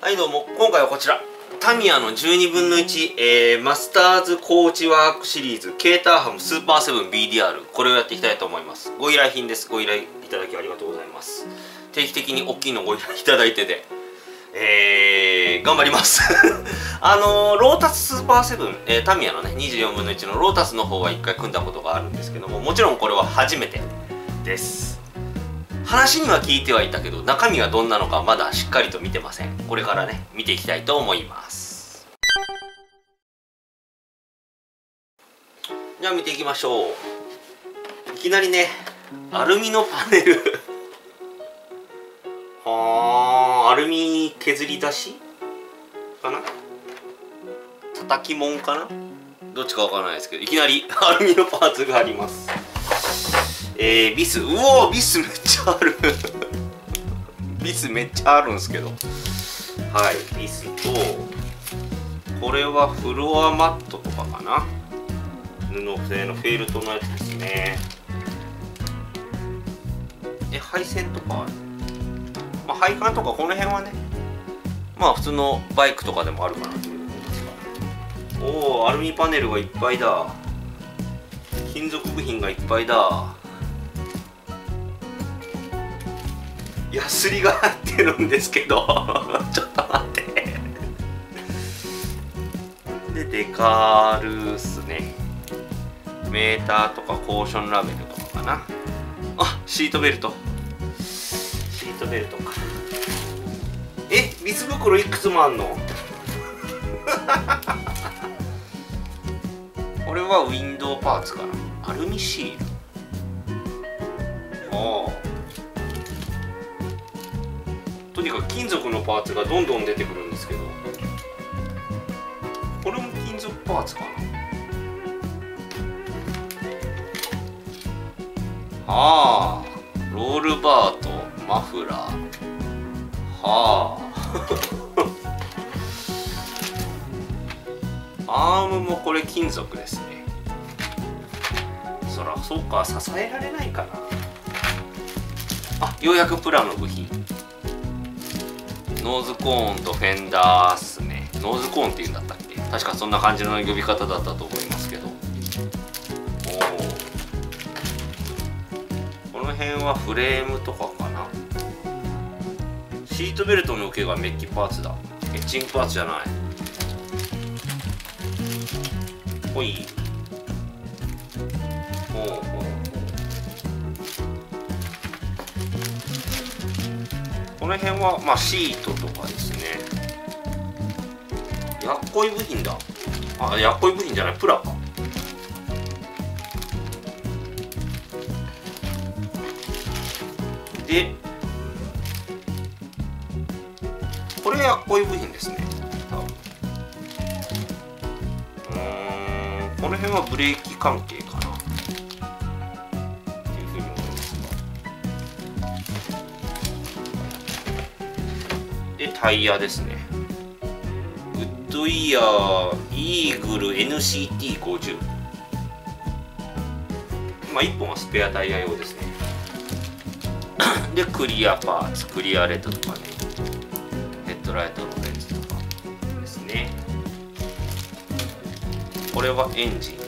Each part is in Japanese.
はいどうも、今回はこちらタミヤの12分の1、マスターズコーチワークシリーズケーターハムスーパーセブン BDR、 これをやっていきたいと思います。ご依頼品です。ご依頼いただきありがとうございます。定期的に大きいのご依頼いただいてて、頑張りますロータススーパーセブン、タミヤのね24分の1のロータスの方は1回組んだことがあるんですけども、もちろんこれは初めてです。話には聞いてはいたけど、中身はどんなのかまだしっかりと見てません。これからね見ていきたいと思います。じゃあ見ていきましょう。いきなりねアルミのパネルはあ、アルミ削り出しかな、叩きもんかな、どっちかわからないですけど、いきなりアルミのパーツがあります。ビス、うおー、ビスめっちゃあるビスめっちゃあるんですけど、はい、ビスと、これはフロアマットとかかな、布製のフェルトのやつですね。配線とか、まあ、配管とかこの辺はね、まあ普通のバイクとかでもあるかなということですが、おお、アルミパネルがいっぱいだ、金属部品がいっぱいだ。ヤスリが入ってるんですけどちょっと待ってでデカールっすね。メーターとかコーションラベルとかかなあ。シートベルト、シートベルトか。水袋いくつもあんのこれはウィンドウパーツかな、アルミシール。ああ、とにかく金属のパーツがどんどん出てくるんですけど、これも金属パーツかな。ああ、ロールバーとマフラー、はあアームもこれ金属ですね。そらそうか、支えられないかなあ。ようやくプラの部品、ノーズコーンとフェンダーっすね。ノーズコーンって言うんだったっけ、確かそんな感じの呼び方だったと思いますけど、この辺はフレームとかかな。シートベルトの受けがメッキパーツだ。エッチングパーツじゃない。ほい、ほうほうほう。この辺はまあシートとかですね。やっこい部品だ。あ、やっこい部品じゃない、プラか。でこれやっこい部品ですね。この辺はブレーキ関係かなっていうふうに思いますが。でタイヤですね。ウッドイヤーイーグル NCT50、まあ1本はスペアタイヤ用ですねでクリアパーツ、クリアレッドとかね、ヘッドライトのレンズとかですね。これはエンジン。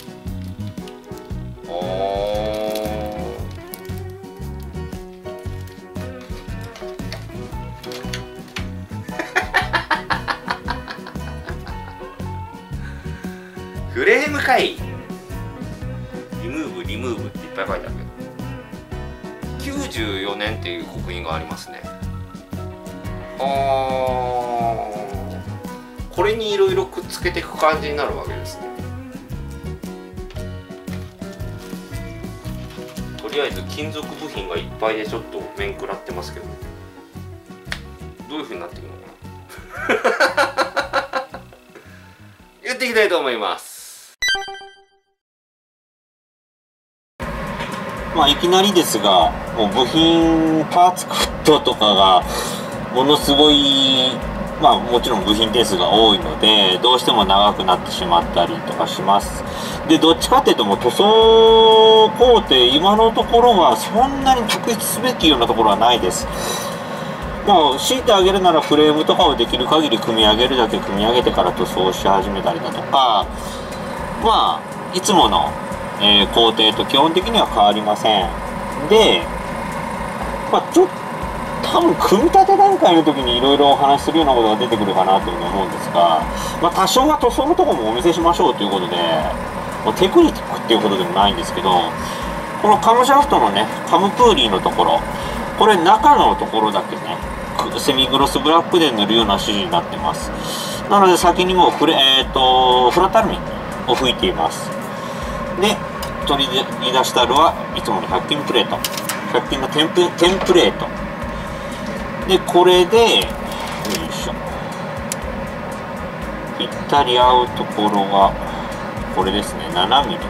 フレームかい。リムーブリムーブっていっぱい書いてあるけど、94年っていう刻印がありますね。これにいろいろくっつけていく感じになるわけですね。とりあえず金属部品がいっぱいでちょっと面食らってますけど、どういうふうになっていくのかなやっていきたいと思います。まあいきなりですが、もう部品パーツフットとかがものすごい、まあもちろん部品点数が多いのでどうしても長くなってしまったりとかします。でどっちかっていうともう塗装工程今のところはそんなに特筆すべきようなところはないです。 まあ強いてあげるならフレームとかをできる限り組み上げるだけ組み上げてから塗装し始めたりだとか、まあいつもの、工程と基本的には変わりません。で、まあ多分組み立て段階の時にいろいろお話しするようなことが出てくるかなというふうに思うんですが、まあ多少は塗装のところもお見せしましょうということで、テクニックっていうことでもないんですけど、このカムシャフトのね、カムプーリーのところ、これ中のところだけね、セミグロスブラックで塗るような指示になってます。なので先にもうフラタルミンを吹いています。で、取り出したるはいつもの100均プレート、100均のテンプレートで、これでよいしょ、ぴったり合うところがこれですね、7ミリ。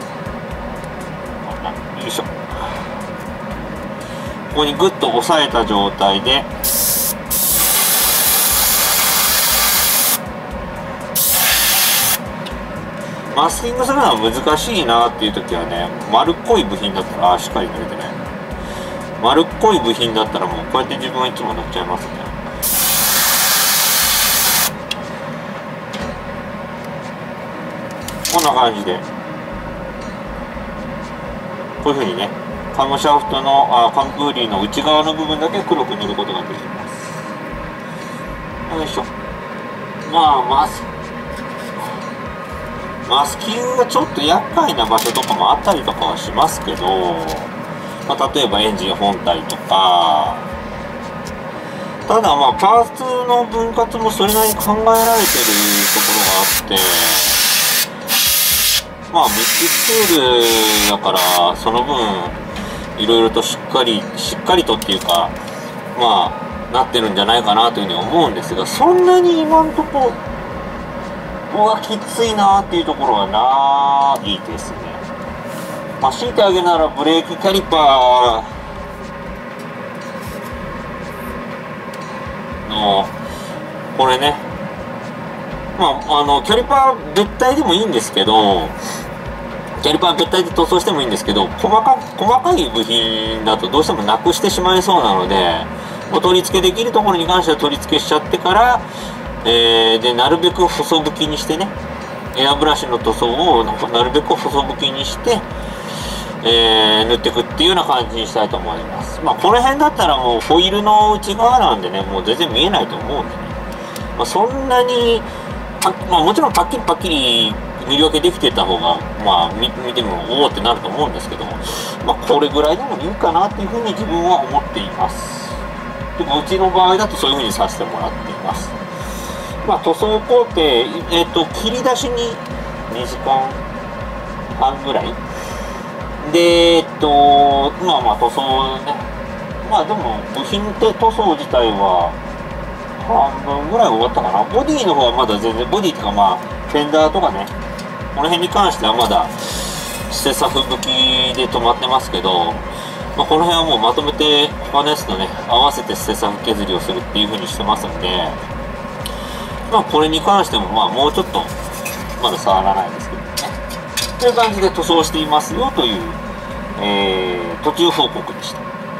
よいしょ、ここにグッと押さえた状態でマスキングするのは難しいなっていう時はね、丸っこい部品だったら、しっかり塗れてない、丸っこい部品だったらもうこうやって自分はいつも塗っちゃいますね。こんな感じで、こういうふうにね、カムシャフトのカムプーリーの内側の部分だけ黒く塗ることができます。よいしょ。まあマスキングがちょっと厄介な場所とかもあったりとかはしますけど、まあ、例えばエンジン本体とか、ただまあパーツの分割もそれなりに考えられてるところがあって、まあミックスツールだからその分いろいろとしっかりとっていうか、まあなってるんじゃないかなというふうに思うんですが、そんなに今んとこきついなっていうところはないですね。まあ強いてあげるならブレーキキャリパーのこれね、まあキャリパー別体でもいいんですけど、キャリパー別体で塗装してもいいんですけど、細かい部品だとどうしてもなくしてしまいそうなので、もう取り付けできるところに関しては取り付けしちゃってから、でなるべく細拭きにしてね、エアブラシの塗装をなるべく細拭きにして、塗っていくっていうような感じにしたいと思います。まあこの辺だったらもうホイールの内側なんでね、もう全然見えないと思うんでね、まあ、そんなにまあもちろんパッキリ塗り分けできてた方がまあ見てもおおってなると思うんですけども、まあこれぐらいでもいいかなっていうふうに自分は思っています。でもうちの場合だとそういうふうにさせてもらっています。まあ塗装工程、切り出しに2時間半ぐらいで、まあ塗装ね、まあでも部品って塗装自体は半分ぐらい終わったかな。ボディの方はまだ全然、ボディっていうかまあフェンダーとかね、この辺に関してはまだステサフ拭きで止まってますけど、まあ、この辺はもうまとめて他のやつとね合わせてステサフ削りをするっていう風にしてますんで、まあこれに関してもまあもうちょっとまだ触らないですけどね、という感じで塗装していますよという、途中報告でした。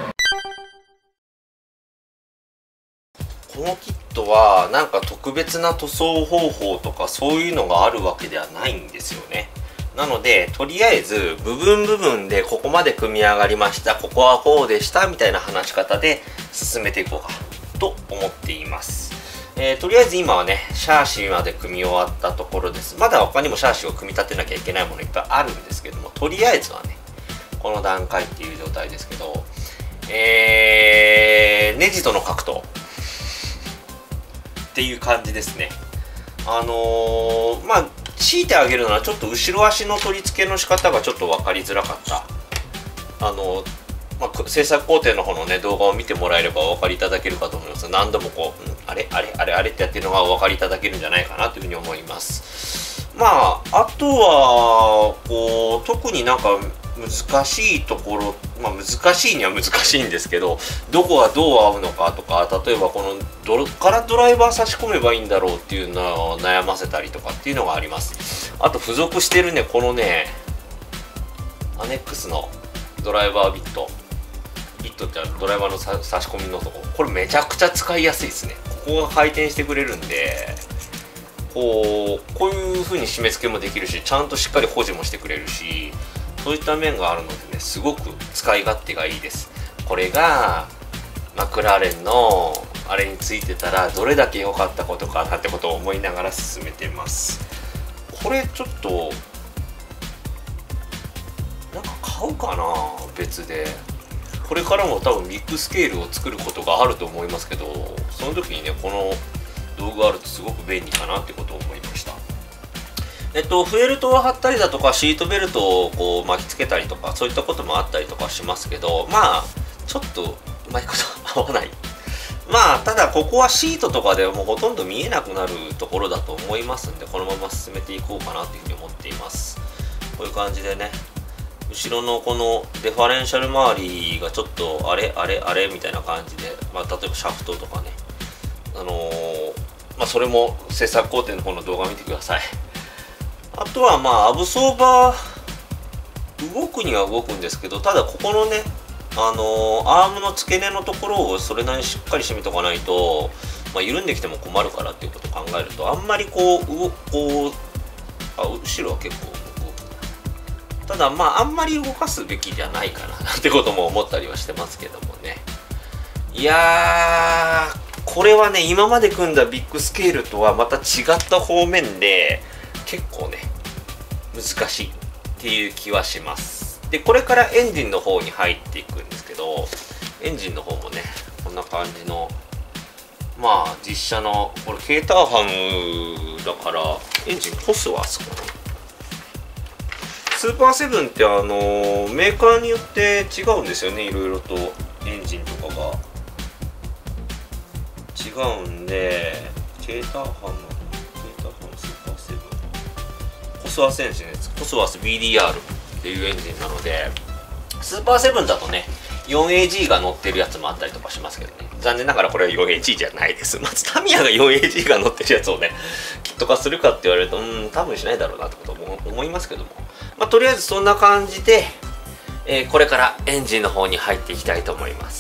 このキットはなんか特別な塗装方法とかそういうのがあるわけではないんですよね。なのでとりあえず部分でここまで組み上がりました、ここはこうでしたみたいな話し方で進めていこうかと思っています。とりあえず今はねシャーシまで組み終わったところです。まだ他にもシャーシを組み立てなきゃいけないものいっぱいあるんですけども、とりあえずはねこの段階っていう状態ですけど、ネジとの格闘っていう感じですね。まあ強いてあげるのはちょっと後ろ足の取り付けの仕方がちょっと分かりづらかった。まあ、制作工程の方のね動画を見てもらえればお分かりいただけるかと思います。何度もこう、あれってやってるのがお分かりいただけるんじゃないかなというふうに思います。まああとはこう特になんか難しいところ、まあ難しいには難しいんですけど、どこがどう合うのかとか、例えばこのどこからドライバー差し込めばいいんだろうっていうのを悩ませたりとかっていうのがあります。あと付属してるねこのねアネックスのドライバービット、 イットってドライバーの差し込みのとこ、これめちゃくちゃ使いやすいですね。ここが回転してくれるんで、こういう風に締め付けもできるし、ちゃんとしっかり保持もしてくれるし、そういった面があるのでね、すごく使い勝手がいいです。これがマクラーレンのあれについてたらどれだけ良かったことかなんてことを思いながら進めてます。これちょっとなんか買うかな、別で。これからも多分ビッグスケールを作ることがあると思いますけど、その時にねこの道具があるとすごく便利かなってことを思いました。フェルトを貼ったりだとかシートベルトをこう巻きつけたりとかそういったこともあったりとかしますけど、まあちょっとうまいこと合わない。まあただここはシートとかでもうほとんど見えなくなるところだと思いますんで、このまま進めていこうかなというふうに思っています。こういう感じでね、後ろのこのデファレンシャル周りがちょっとあれみたいな感じで、まあ、例えばシャフトとかね、まあ、それも制作工程の方の動画見てください。あとはまあアブソーバー動くには動くんですけど、ただここのねアームの付け根のところをそれなりにしっかり締めとかないと、まあ、緩んできても困るからっていうことを考えると、あんまり後ろは結構ただまああんまり動かすべきじゃないかななんてことも思ったりはしてますけどもね。いやー、これはね今まで組んだビッグスケールとはまた違った方面で結構ね難しいっていう気はします。でこれからエンジンの方に入っていくんですけど、エンジンの方もねこんな感じの、まあ実車のこれケーターハムだからエンジンコスワースかな。スーパーセブンってメーカーによって違うんですよね、いろいろとエンジンとかが違うんで、ケーターハムスーパーセブンコスワースエンジンです。コスワース BDR っていうエンジンなので、スーパーセブンだとね 4AG が乗ってるやつもあったりとかしますけどね、残念ながらこれは 4AG じゃないです。まずタミヤが 4AG が乗ってるやつをねキット化するかって言われると多分しないだろうなってことも思いますけども、まあ、とりあえずそんな感じで、これからエンジンの方に入っていきたいと思います。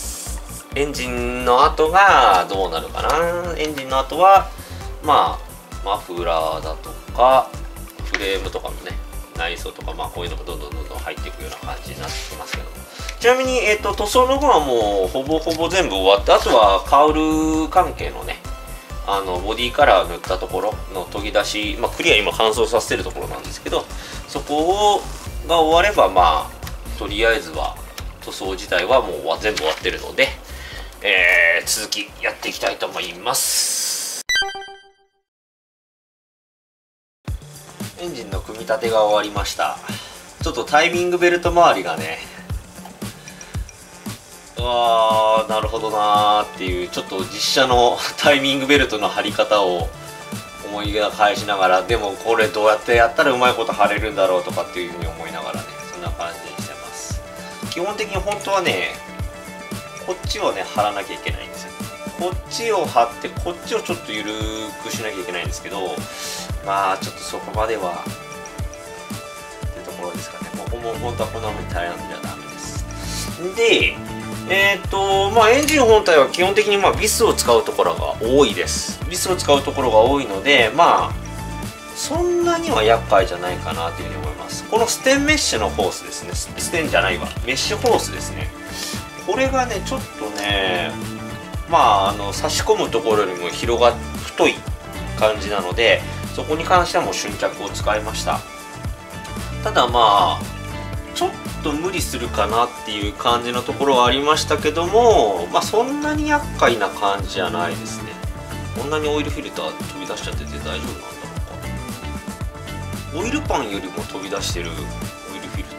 エンジンの後がどうなるかな。エンジンの後はまあマフラーだとかフレームとかもね、内装とか、まあこういうのがどんどん入っていくような感じになってきますけども、ちなみに、塗装の方はもうほぼほぼ全部終わって、あとはカウル関係のねボディカラー塗ったところの研ぎ出し、まあ、クリア今乾燥させてるところなんですけど、そこが終わればまあとりあえずは塗装自体はもう全部終わってるので、続きやっていきたいと思います。エンジンの組み立てが終わりました。ちょっとタイミングベルト周りがね、なるほどなーっていう、ちょっと実車のタイミングベルトの貼り方を思い返しながら、でもこれどうやってやったらうまいこと貼れるんだろうとかっていうふうに思いながらね、そんな感じにしてます。基本的に本当はねこっちをね貼らなきゃいけないんですよ。こっちを貼ってこっちをちょっと緩くしなきゃいけないんですけど、まあちょっとそこまではっていうところですかね。ここも本当はこんなふうに平らなんじゃダメです。でまあエンジン本体は基本的にまあビスを使うところが多いです。ビスを使うところが多いので、まあそんなには厄介じゃないかなというふうに思います。このステンメッシュのホースですね、ステンじゃないわ、メッシュホースですね。これがねちょっとね、まあ差し込むところよりも太い感じなので、そこに関してはもう瞬着を使いました。ただまあちょっと無理するかなっていう感じのところはありましたけども、まあそんなに厄介な感じじゃないですね。こんなにオイルフィルター飛び出しちゃってて大丈夫なんだろうか。オイルパンよりも飛び出してるオイルフィルター、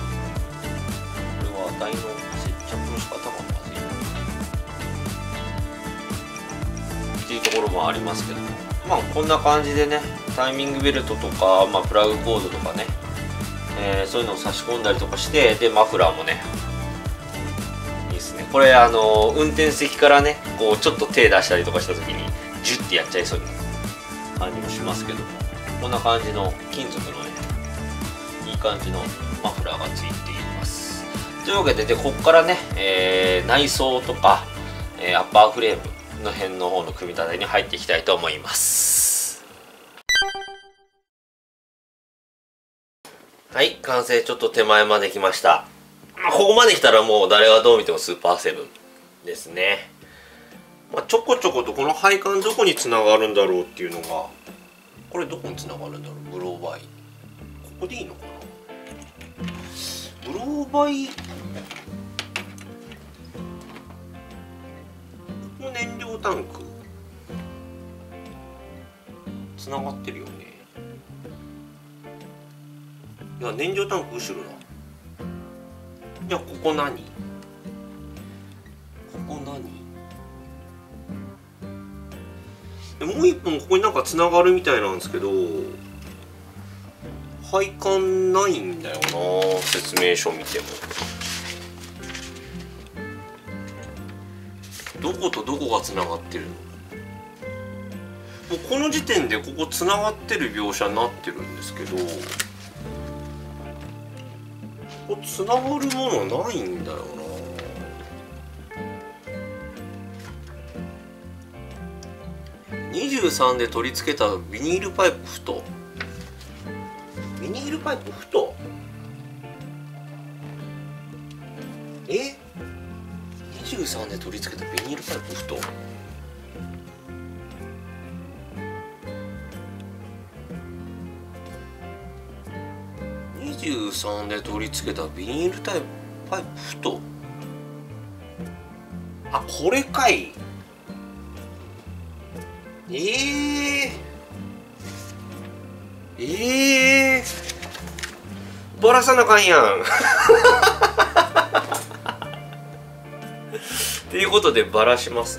これは台の接着の仕方がまずいっていうところもありますけども、まあこんな感じでね、タイミングベルトとか、まあ、プラグコードとかね、そういうのを差し込んだりとかして、でマフラーもねいいですね。これ運転席からねこうちょっと手出したりとかした時にジュッてやっちゃいそうな感じもしますけども、こんな感じの金属のねいい感じのマフラーがついています。 というわけで、ここからね、内装とか、アッパーフレームの辺の方の組み立てに入っていきたいと思います。はい、完成。ちょっと手前まで来ました。ここまで来たらもう誰がどう見てもスーパーセブンですね。ちょこちょことこの配管どこにつながるんだろうっていうのが、これどこにつながるんだろう。ブローバイここでいいのかな。ブローバイ、ここ燃料タンクつながってるよね。いや、燃料タンク後ろだ。じゃあここ何？ここ何？もう一本ここになんかつながるみたいなんですけど、配管ないんだよな、説明書見ても。どことどこがつながってるの？もうこの時点でここつながってる描写になってるんですけど、ここつながるものないんだよな。23で取り付けたビニールパイプ太。ビニールパイプ太。23で取り付けたビニールパイプ太。23で取り付けたビニールパイプ太。あ、これかい。バラさなあかんやんっていうことでバラします。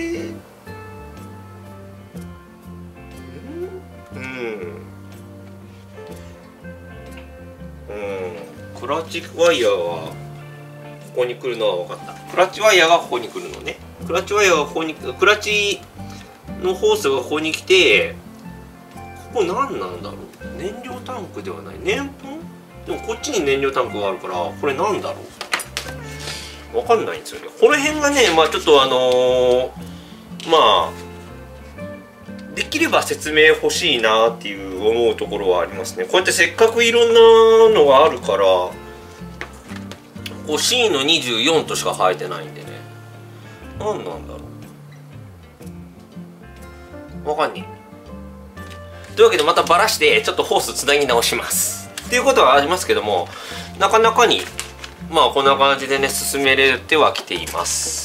クラッチワイヤーはここに来るのは分かった。クラッチワイヤーがここに来るのね。クラッチワイヤーがここに、クラッチのホースがここに来て、ここ何なんだろう。燃料タンクではない。燃粉？でもこっちに燃料タンクがあるから、これなんだろう。わかんないんですよね。この辺がね、ちょっとできれば説明欲しいなっていう思うところはありますね。こうやってせっかくいろんなのがあるから、こう C の24としか書いてないんでね。何なんだろう。わかんねえ。というわけでまたバラしてちょっとホースつなぎ直しますっていうことはありますけども、なかなかにこんな感じでね進めれてはきています。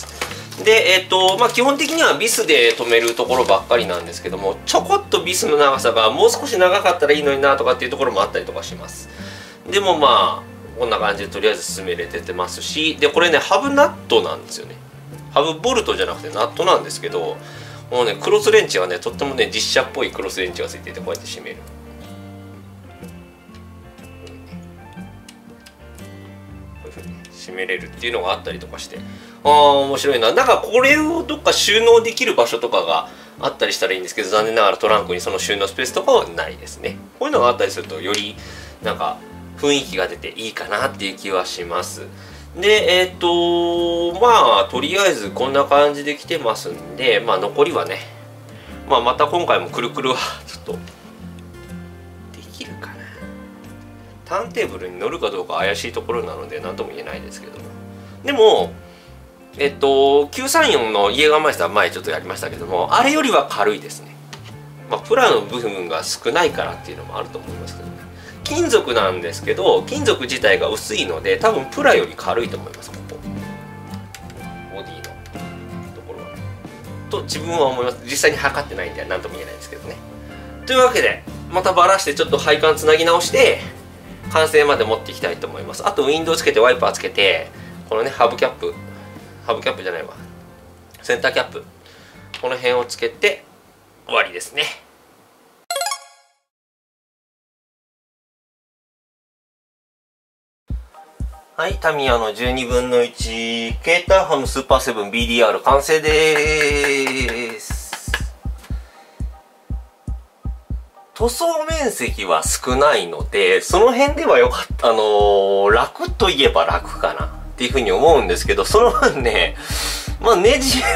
で基本的にはビスで留めるところばっかりなんですけども、ちょこっとビスの長さがもう少し長かったらいいのになとかっていうところもあったりとかします。でもこんな感じでとりあえず進めれてますし、でこれねハブナットなんですよね。ハブボルトじゃなくてナットなんですけど、もうねクロスレンチがねとってもね実写っぽいクロスレンチがついてて、こうやって締める。締めれるっていうのがあったりとかして、面白いな。だからこれをどっか収納できる場所とかがあったりしたらいいんですけど、残念ながらトランクにその収納スペースとかはないですね。こういうのがあったりするとよりなんか雰囲気が出ていいかなっていう気はします。でとりあえずこんな感じで来てますんで、残りはね、また今回もくるくるはちょっとできるかな。ターンテーブルに乗るかどうか怪しいところなので何とも言えないですけども、でも934のイエガーマイスター前ちょっとやりましたけども、あれよりは軽いですね。プラの部分が少ないからっていうのもあると思いますけどね。金属なんですけど、金属自体が薄いので多分プラより軽いと思います。ここボディのところはと自分は思います。実際に測ってないんで何とも言えないですけどね。というわけでまたバラしてちょっと配管つなぎ直して完成まで持っていきたいと思います。あとウィンドウつけてワイパーつけて、このねハブキャップじゃないわ、センターキャップ、この辺をつけて終わりですね。はい、タミヤの12分の1ケーターハムスーパーセブン BDR 完成でーす。塗装面積は少ないのでその辺ではよかった。楽といえば楽かな。 っていうふうに思うんですけど、その分ね、まあネジの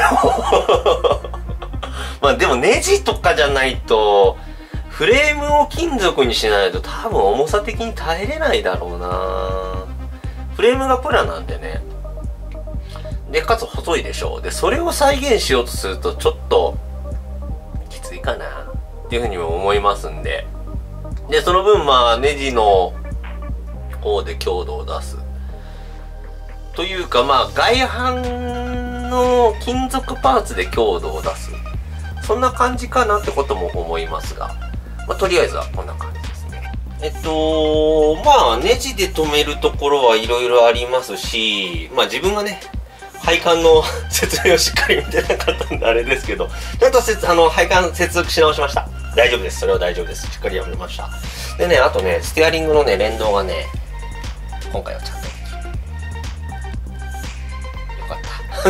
まあでもネジとかじゃないと、フレームを金属にしないと多分重さ的に耐えれないだろうな。フレームがプラなんでね。で、かつ細いでしょう。で、それを再現しようとするとちょっときついかなっていうふうにも思いますんで。で、その分まあネジの方で強度を出す。というかまあ外板の金属パーツで強度を出す。そんな感じかなってことも思いますが。まあとりあえずはこんな感じですね。まあネジで留めるところはいろいろありますし、まあ自分がね、配管の説明をしっかり見てなかったんであれですけど、ちゃんと配管接続し直しました。大丈夫です。それは大丈夫です。しっかりやめました。でね、あとね、ステアリングのね、連動がね、今回はちゃんとできる。よかった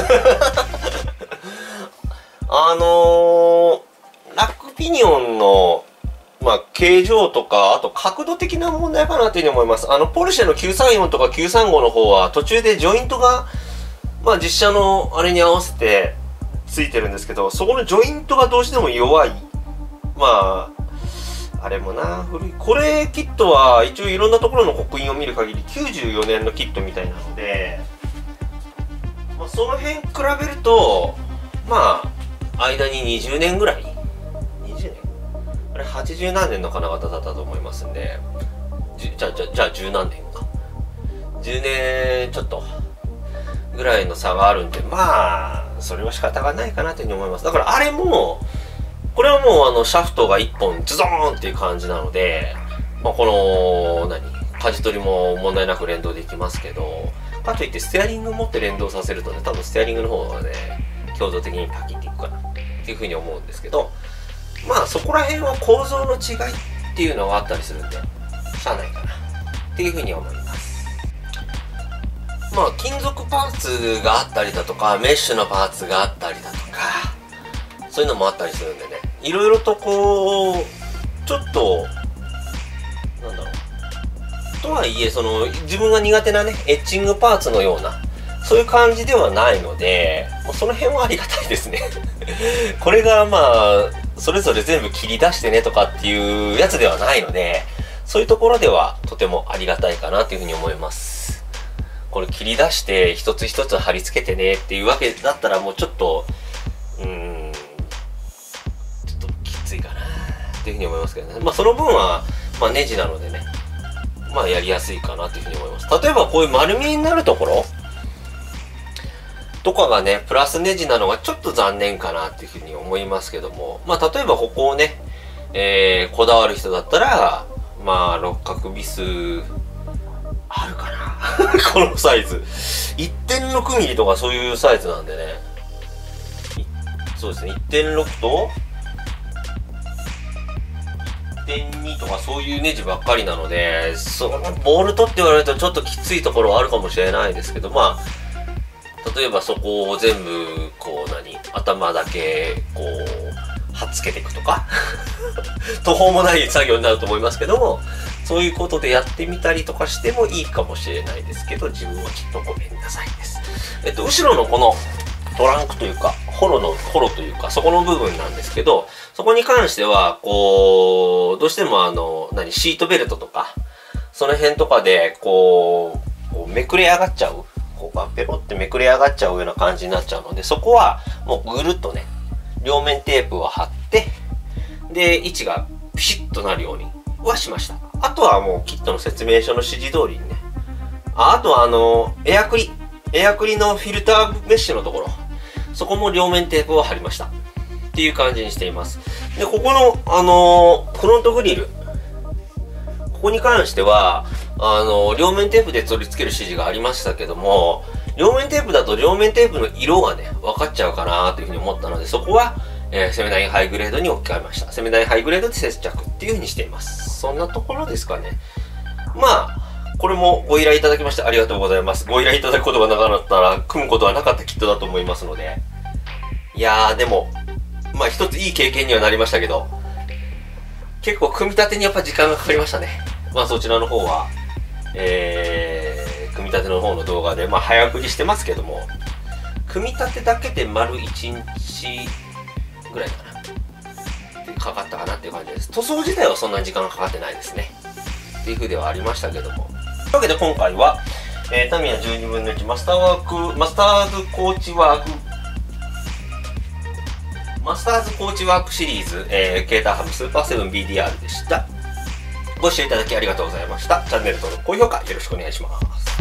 。ラックピニオンの、まあ、形状とか、あと角度的な問題かなというふうに思います。ポルシェの934とか935の方は途中でジョイントが、まあ実写のあれに合わせてついてるんですけど、そこのジョイントがどうしても弱い。まあ、あれもな、古い。これキットは一応いろんなところの刻印を見る限り94年のキットみたいなので、まあ、その辺比べると、まあ、間に20年ぐらい ?20 年あれ80何年の金型だったと思いますんで、じゃあ10何年か。10年ちょっと。ぐらいの差があるんで、まあそれは仕方がないかなというふうに思います。だからあれもこれはもうシャフトが1本ズドーンっていう感じなので、まあ、この舵取りも問題なく連動できますけど、かといってステアリング持って連動させるとね、多分ステアリングの方がね強度的にパキっていくかなっていうふうに思うんですけど、まあそこら辺は構造の違いっていうのがあったりするんでしゃあないかなっていうふうに思います。まあ金属パーツがあったりだとか、メッシュのパーツがあったりだとか、そういうのもあったりするんでね、いろいろとこうちょっとなんだろうとはいえ、自分が苦手なねエッチングパーツのようなそういう感じではないので、その辺はありがたいですねこれがまあそれぞれ全部切り出してねとかっていうやつではないので、そういうところではとてもありがたいかなというふうに思います。これ切り出して一つ一つ貼り付けてねっていうわけだったらもうちょっとちょっときついかなっていうふうに思いますけどね。まあその分は、まあ、ネジなのでね、まあやりやすいかなというふうに思います。例えばこういう丸見えになるところとかがねプラスネジなのがちょっと残念かなっていうふうに思いますけども、まあ例えばここをね、こだわる人だったらまあ六角ビスあるかなこのサイズ 1.6 ミリとかそういうサイズなんでね、そうですね 1.6 と 1.2 とかそういうネジばっかりなので、そのボルトって言われるとちょっときついところはあるかもしれないですけど、まあ例えばそこを全部こう頭だけこうはっつけていくとか途方もない作業になると思いますけども、そういうことでやってみたりとかしてもいいかもしれないですけど、自分はちょっとごめんなさいです。後ろのこのトランクというかホロというかそこの部分なんですけど、そこに関してはこうどうしてもシートベルトとかその辺とかでこうめくれ上がっちゃう、ここがペロってめくれ上がっちゃうような感じになっちゃうので、そこはもうぐるっとね両面テープを貼って、で位置がピシッとなるようにはしました。あとはもうキットの説明書の指示通りにね、あとはエアクリのフィルターメッシュのところ、そこも両面テープを貼りましたっていう感じにしています。でここのフロントグリル、ここに関しては両面テープで取り付ける指示がありましたけども、両面テープだと両面テープの色がね分かっちゃうかなというふうに思ったので、そこは、セメダインハイグレードに置き換えました。セメダインハイグレードで接着っていうふうにしています。そんなところですかね。まあこれもご依頼いただきましてありがとうございます。ご依頼いただくことがなかったら組むことはなかったキットだと思いますので、いやーでもまあ一ついい経験にはなりましたけど、結構組み立てにやっぱ時間がかかりましたね。まあそちらの方は組みみ立ての方の動画で、早送りしてますけども、組み立てだけで丸1日ぐらいかなかかったかなっていう感じです。塗装自体はそんなに時間かかってないですねっていう風ではありましたけども、というわけで今回は、タミヤ12分の1マスターズコーチワークシリーズ、ケーターハムスーパーセブン BDR でした。ご視聴いただきありがとうございました。チャンネル登録、高評価よろしくお願いします。